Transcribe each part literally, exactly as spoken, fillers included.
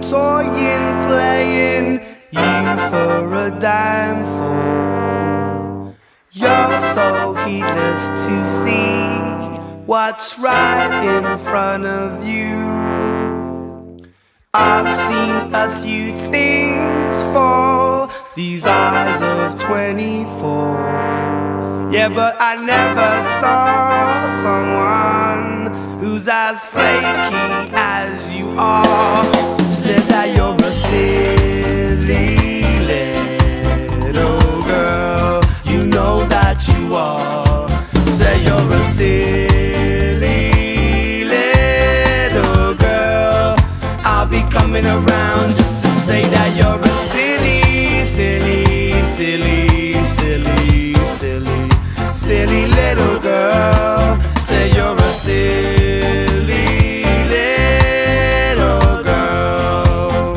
toying, playing you for a dime for. You're so heedless to see what's right in front of you. I've seen a few things for these eyes of twenty-four. Yeah, but I never saw someone who's as flaky as you are. Said that you're a silly little girl, you know that you are. Say you're a silly little girl, I'll be coming around just to say that you're a silly, silly, silly, silly, silly, silly little girl. Say you're a silly little girl.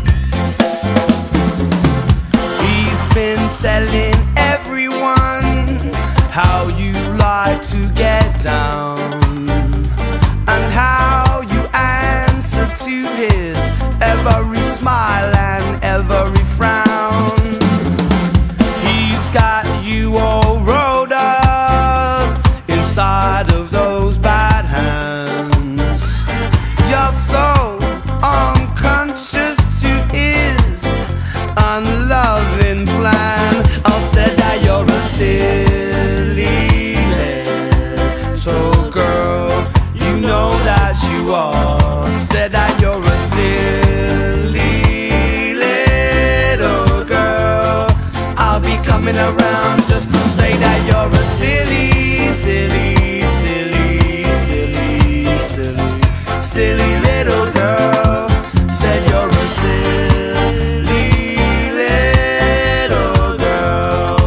He's been telling everyone how you like to get down and how you answer to his every smile and every frown. He's got you all rolled up inside of those bad hands. You're so unconscious to his unloving plan. I'll say that you're a silly little girl, you know that you are. Say that you're a silly little girl, I'll be coming around just to say that you're a silly, silly, silly, silly, silly, silly little girl. Said you're a silly little girl.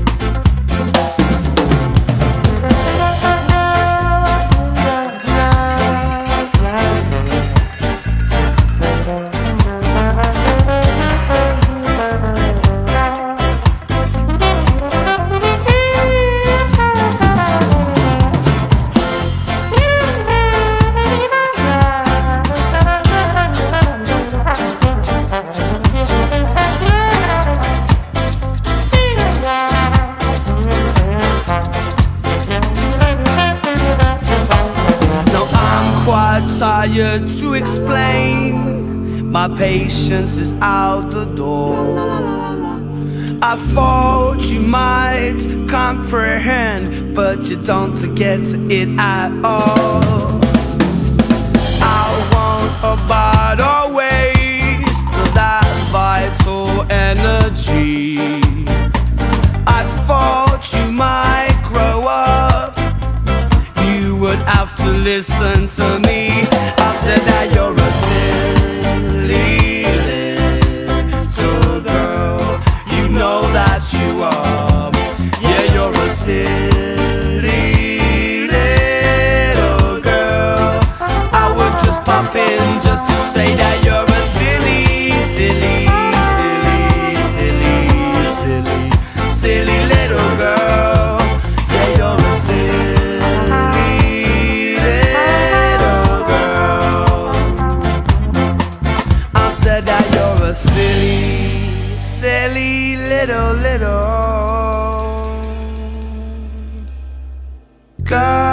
Tired to explain, my patience is out the door. I thought you might comprehend, but you don't get it at all. I won't abide or waste that vital energy. I thought you might grow up, you would have to listen to me. I said that you're a silly little girl, you know that you are. Yeah, you're a silly little girl, I would just pop in just to say that you're a silly, silly, silly, silly, silly, silly little girl. Yeah, you're a silly that you're a silly, silly little, little girl.